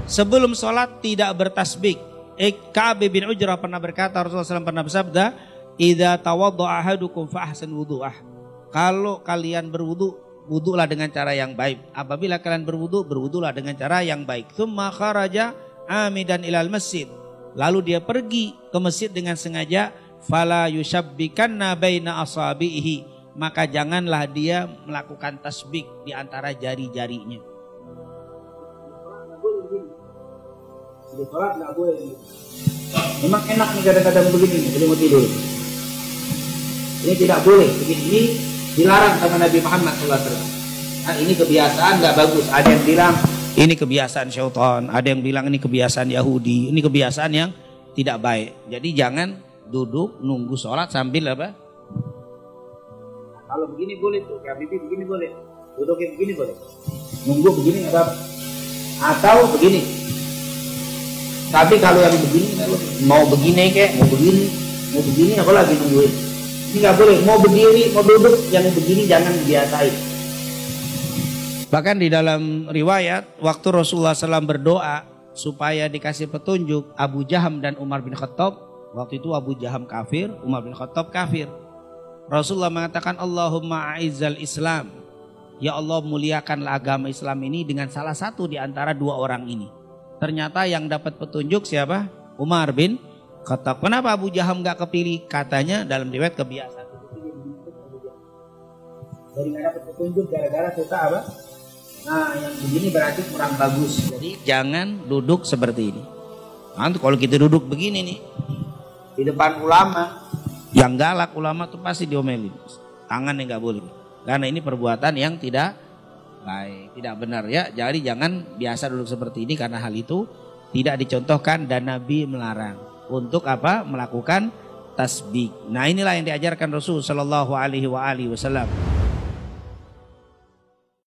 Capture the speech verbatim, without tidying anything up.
sebelum sholat tidak bertasbih. Eh, Ka'ab bin Ujrah pernah berkata, Rasulullah shallallahu alaihi wasallam pernah bersabda, "Idza tawadda'a ahadukum fa ahsin wudu'ah." Kalau kalian berwudu, wudulah dengan cara yang baik. Apabila kalian berwudu, berwudulah dengan cara yang baik. Tsumma kharaja amidan ilal masjid. Lalu dia pergi ke masjid dengan sengaja, fala yushabbikanna baina asabihi, maka janganlah dia melakukan tasbih di antara jari-jarinya. Di sholat nggak boleh. Memang enak nih kadang-kadang begini, belum mau tidur. Ini tidak boleh, begini ini dilarang sama Nabi Muhammad shallallahu alaihi wasallam. Nah, ini kebiasaan nggak bagus. Ada yang bilang ini kebiasaan syaitan, ada yang bilang ini kebiasaan Yahudi, ini kebiasaan yang tidak baik. Jadi jangan duduk nunggu sholat sambil apa? Kalau begini boleh tuh, kayak Bibi begini boleh, duduknya begini boleh, nunggu begini nggak apa-apa. Atau begini. Tapi kalau yang begini, mau begini kayak, mau begini, mau begini, apa lagi nungguin? Ini nggak boleh. Mau berdiri, mau duduk, yang begini jangan biasain. Bahkan di dalam riwayat, waktu Rasulullah shallallahu alaihi wasallam berdoa supaya dikasih petunjuk Abu Jaham dan Umar bin Khattab. Waktu itu Abu Jaham kafir, Umar bin Khattab kafir. Rasulullah mengatakan, Allahumma a'izzal Islam. Ya Allah, muliakanlah agama Islam ini dengan salah satu di antara dua orang ini. Ternyata yang dapat petunjuk siapa? Umar bin Khattab. Kenapa Abu Jaham gak kepilih? Katanya dalam riwayat kebiasaan. Jadi gak dapat petunjuk gara-gara suka apa? Nah, yang begini berarti kurang bagus. Jadi jangan duduk seperti ini. Nanti kalau kita duduk begini nih, Di depan ulama, yang galak ulama tuh pasti diomelin. Tangannya nggak boleh. Karena ini perbuatan yang tidak baik, tidak benar ya. Jadi jangan biasa duduk seperti ini karena hal itu tidak dicontohkan dan Nabi melarang. Untuk apa? Melakukan tasbih. Nah, inilah yang diajarkan Rasul sallallahu alaihi wasallam.